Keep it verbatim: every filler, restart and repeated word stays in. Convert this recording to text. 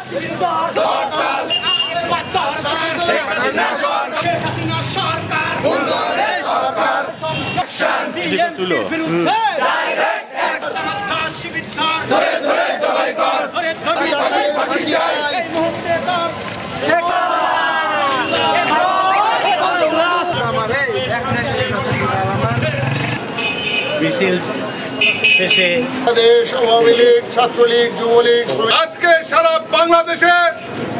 মিছিল শেষে আওয়ামী লীগ, ছাত্রলীগ, যুবলীগ আজকে সারা বাংলাদেশে